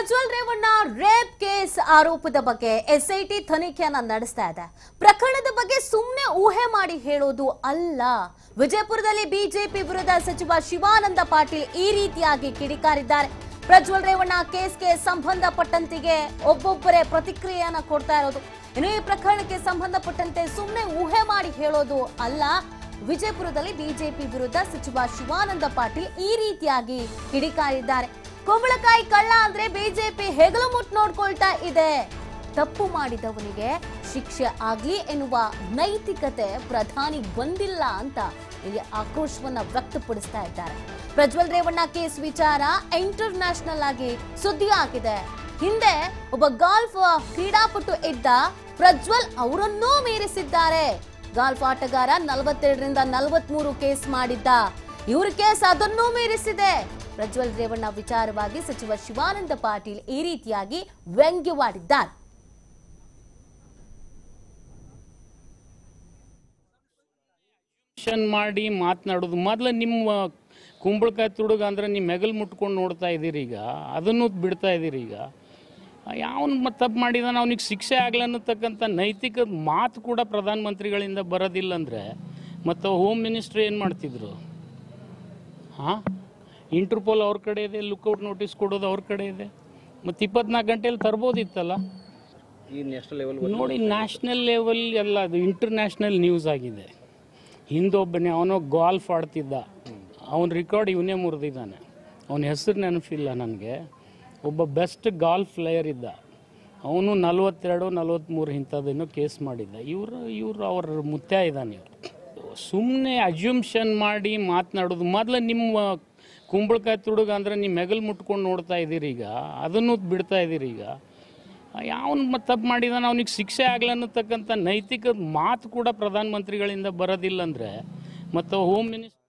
Prajwal Revanna rape case ಆರೋಪದ ಬಗ್ಗೆ SIT ತನಿಖೆಯನ್ನ ನಡೆಸ್ತಾ ಇದೆ. ಪ್ರಕರಣದ ಬಗ್ಗೆ ಸುಮ್ಮನೆ ಊಹೆ ಮಾಡಿ ಹೇಳೋದು ಅಲ್ಲ. ವಿಜಯಪುರದಲ್ಲಿ ಬಿಜೆಪಿ ವಿರುದ್ಧ ಸಚಿವ ಶಿವಾನಂದ ಪಾಟೀಲ್ ಈ ರೀತಿಯಾಗಿ ಕಿಡಿಕಾರಿದ್ದಾರೆ. ಪ್ರಜ್ವಲ್ ರೇವಣ್ಣ ಕೇಸ್ಗೆ ಸಂಬಂಧಪಟ್ಟಂತೆ ಒಬ್ಬೊಬ್ಬರೇ ಪ್ರತಿಕ್ರಿಯೆಯನ್ನ ಕೊಡ್ತಾ ಇರೋದು. ಇನ್ನು ಈ ಪ್ರಕರಣಕ್ಕೆ ಸಂಬಂಧಪಟ್ಟಂತೆ ಸುಮ್ಮನೆ ಊಹೆ ಮಾಡಿ ಹೇಳೋದು ಅಲ್ಲ. ವಿಜಯಪುರದಲ್ಲಿ ಬಿಜೆಪಿ ವಿರುದ್ಧ ಸಚಿವ ಶಿವಾನಂದ ಪಾಟೀಲ್ ಈ ರೀತಿಯಾಗಿ ಕಿಡಿಕಾರಿದ್ದಾರೆ. ಕುಂಬಳಕಾಯಿ ಕಳ್ಳ ಅಂದ್ರೆ ಬಿಜೆಪಿ ಹೆಗಲು ಮುಟ್ಟು ನೋಡ್ಕೊಳ್ತಾ ಇದೆ. ತಪ್ಪು ಮಾಡಿದವನಿಗೆ ಶಿಕ್ಷೆ ಆಗ್ಲಿ ಎನ್ನುವ ನೈತಿಕತೆ ಪ್ರಧಾನಿ ಬಂದಿಲ್ಲ ಅಂತ ಇಲ್ಲಿ ಆಕ್ರೋಶವನ್ನ ವ್ಯಕ್ತಪಡಿಸ್ತಾ ಇದ್ದಾರೆ. ಪ್ರಜ್ವಲ್ ರೇವಣ್ಣ ಕೇಸ್ ವಿಚಾರ ಇಂಟರ್ನ್ಯಾಷನಲ್ ಆಗಿ ಸುದ್ದಿ ಆಗಿದೆ. ಹಿಂದೆ ಒಬ್ಬ ಗಾಲ್ಫ್ ಕ್ರೀಡಾಪಟು ಇದ್ದ ಪ್ರಜ್ವಲ್ ಅವರನ್ನೂ ಮೀರಿಸಿದ್ದಾರೆ. ಗಾಲ್ಫ್ ಆಟಗಾರ 42ರಿಂದ 43 ಕೇಸ್ ಮಾಡಿದ್ದ. ಇವ್ರ ಕೇಸ್ ಅದನ್ನೂ ಮೀರಿಸಿದೆ. ಪ್ರಜ್ವಲ್ ರೇವಣ್ಣ ವಿಚಾರವಾಗಿ ಸಚಿವ ಶಿವಾನಂದ ಪಾಟೀಲ್ ಈ ರೀತಿಯಾಗಿ ವ್ಯಂಗ್ಯವಾಡಿದ್ದಾರೆ. ಮಾಡಿ ಮಾತನಾಡೋದು ಮೊದಲು ನಿಮ್ಮ ಕುಂಬಳಕಾಯಿ ತುಡುಗ ಅಂದ್ರೆ ನೀವು ಮೆಗಲ್ ಮುಟ್ಕೊಂಡು ನೋಡ್ತಾ ಇದ್ದೀರಿ. ಈಗ ಅದನ್ನು ಬಿಡ್ತಾ ಇದ್ದೀರಿ. ಈಗ ಯಾವನು ತಪ್ಪು ಮಾಡಿದಾನ ಅವನಿಗೆ ಶಿಕ್ಷೆ ಆಗಲಿ ಅನ್ನತಕ್ಕಂಥ ನೈತಿಕ ಮಾತು ಕೂಡ ಪ್ರಧಾನಮಂತ್ರಿಗಳಿಂದ ಬರೋದಿಲ್ಲ ಅಂದರೆ ಮತ್ತು ಹೋಮ್ ಮಿನಿಸ್ಟ್ರಿ ಏನು ಮಾಡ್ತಿದ್ರು? ಹಾಂ, ಇಂಟರ್ಪೋಲ್ ಅವ್ರ ಕಡೆ ಇದೆ, ಲುಕ್ಔಟ್ ನೋಟಿಸ್ ಕೊಡೋದು ಅವ್ರ ಕಡೆ ಇದೆ. ಮತ್ತು 24 ಗಂಟೆಯಲ್ಲಿ ತರ್ಬೋದಿತ್ತಲ್ಲ. ಈ ನ್ಯಾಷನಲ್ ಲೆವೆಲ್ ನೋಡಿ, ನ್ಯಾಷನಲ್ ಲೆವೆಲ್ ಎಲ್ಲ ಅದು ಇಂಟರ್ನ್ಯಾಷನಲ್ ನ್ಯೂಸ್ ಆಗಿದೆ. ಹಿಂದೊಬ್ಬನೇ ಅವನೋ ಗಾಲ್ಫ್ ಆಡ್ತಿದ್ದ, ಅವನ ರೆಕಾರ್ಡ್ ಇವನೇ ಮುರಿದಿದ್ದಾನೆ. ಅವನ ಹೆಸರು ನೆನಪಿಲ್ಲ ನನಗೆ. ಒಬ್ಬ ಬೆಸ್ಟ್ ಗಾಲ್ಫ್ ಪ್ಲೇಯರ್ ಇದ್ದ, ಅವನು 42-43 ಇಂಥದ್ದೇನೋ ಕೇಸ್ ಮಾಡಿದ್ದ. ಇವರು ಅವ್ರ ಮುತ್ಯ ಇದ್ದಾನೆ. ಇವರು ಸುಮ್ಮನೆ ಅಜ್ಯೂಮ್ಷನ್ ಮಾಡಿ ಮಾತನಾಡೋದು ಮೊದಲು ನಿಮ್ಮ ಕುಂಬಳಕಾಯಿ ತುಡುಗ ಅಂದ್ರೆ ನೀವು ಮೆಗಲ್ ಮುಟ್ಕೊಂಡು ನೋಡ್ತಾ ಇದ್ದೀರಿ. ಈಗ ಅದನ್ನು ಬಿಡ್ತಾ ಇದ್ದೀರಿ. ಈಗ ಯಾವನು ತಪ್ಪು ಮಾಡಿದಾನ ಅವನಿಗೆ ಶಿಕ್ಷೆ ಆಗಲಿ ಅನ್ನತಕ್ಕಂಥ ನೈತಿಕ ಮಾತು ಕೂಡ ಪ್ರಧಾನಮಂತ್ರಿಗಳಿಂದ ಬರೋದಿಲ್ಲ ಅಂದರೆ ಮತ್ತು ಹೋಮ್ ಮಿನಿಸ್ಟ್ರಿ